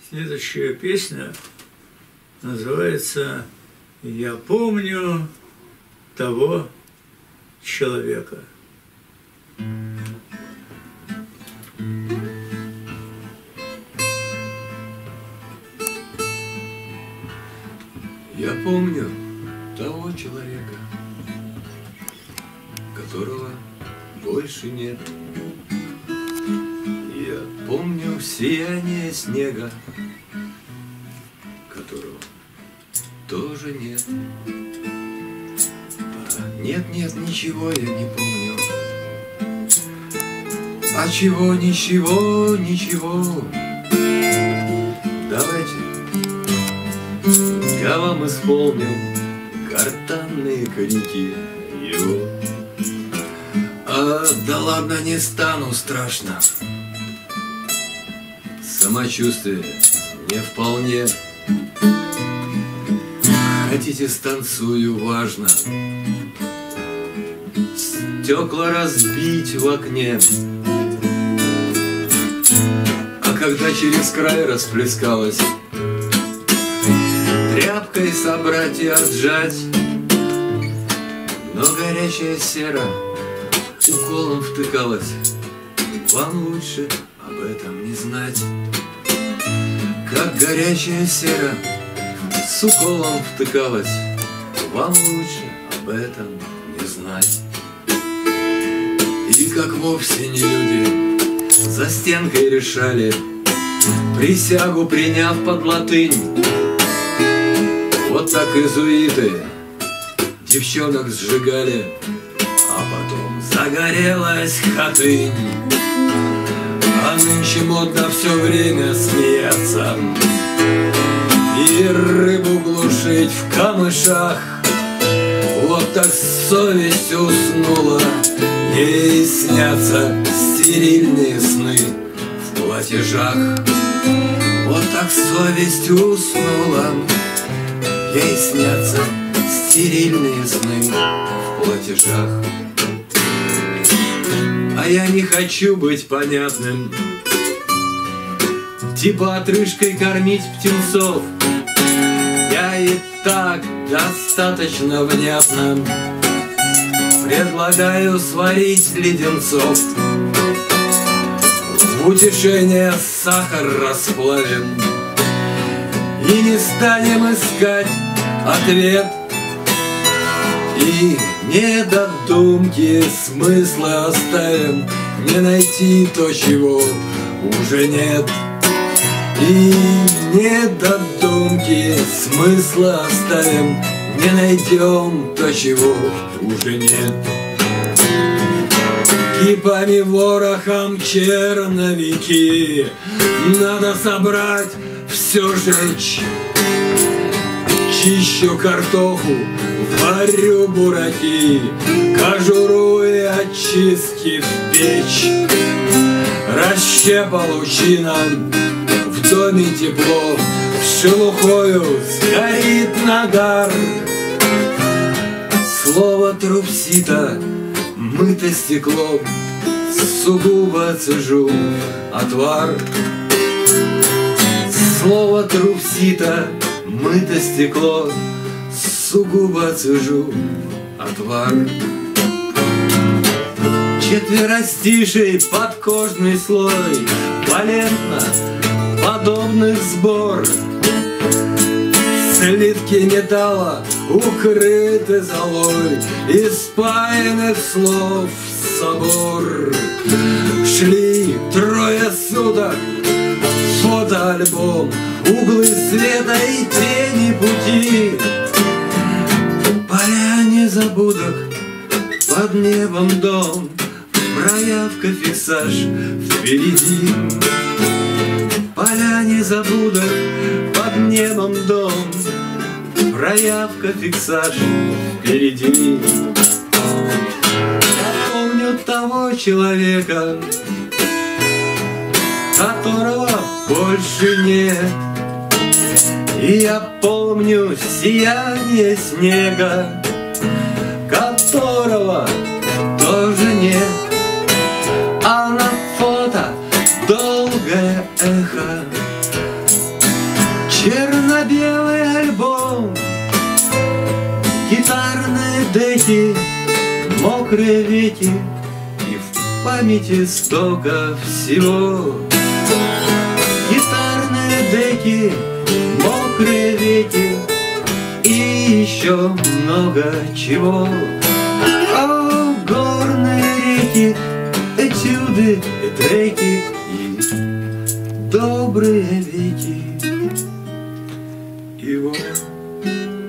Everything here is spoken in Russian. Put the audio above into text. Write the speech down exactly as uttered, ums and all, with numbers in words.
Следующая песня называется «Я помню того человека». Я помню того человека, которого больше нет. Я помню сияние снега, которого тоже нет. А нет, нет, ничего я не помню. А чего, ничего, ничего. Давайте я вам исполню гортанные крики его. А, да ладно, не стану, страшно. Самочувствие не вполне. Хотите, станцую, важно. Стекла разбить в окне. А когда через край расплескалось, тряпкой собрать и отжать, но горячая сера уколом втыкалась. Вам лучше об этом не знать. Как горячая сера с уколом втыкалась, вам лучше об этом не знать. И как вовсе не люди за стенкой решали, присягу приняв под латынь, вот так иезуиты девчонок сжигали, а потом загорелась хатынь. А нынче модно все время смеяться и рыбу глушить в камышах. Вот так совесть уснула, ей снятся стерильные сны в платежах. Вот так совесть уснула, ей снятся стерильные сны в платежах. А я не хочу быть понятным, типа отрыжкой кормить птенцов. Я и так достаточно внятно предлагаю сварить леденцов. В утешение сахар расплавим и не станем искать ответ. И недодумки смысла оставим, не найти то, чего уже нет. И недодумки смысла оставим, не найдем то, чего уже нет. Кипами ворохом черновики надо собрать, все жечь. Чищу картоху, варю бураки, кожуру и очистки в печь. Расщепа лучина, в доме тепло, шелухою сгорит нагар. Слово трупсита, мыто стекло, сугубо цежу отвар. Слово трупсита, мыто стекло, сугубо цежу отвар. Четверостишей подкожный слой, валентно подобных сбор. Слитки металла укрыты золой, испаянных слов собор. Шли трое суток, фотоальбом, углы света и тени пути. Поля незабудок, под небом дом, проявка, фиксаж впереди. Поля незабудок, под небом дом, проявка, фиксаж впереди. Я помню того человека, которого больше нет. И я помню сияние снега, которого тоже нет. А на фото долгое эхо Черно-белый альбом, гитарные деки, мокрые веки, и в памяти столько всего. Гитарные деки, мокрые веки и еще много чего. О, горные реки, этюды и треки и добрые веки. И вот